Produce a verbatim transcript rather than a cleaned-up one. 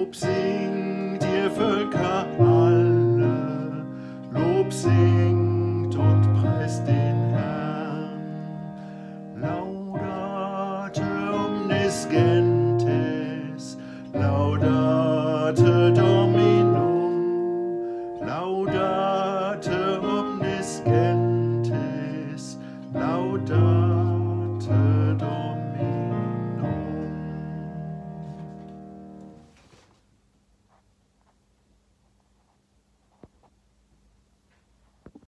Lob singt ihr Völker alle, Lob singt und preist den Herrn. Laudate omnis gentes, laudate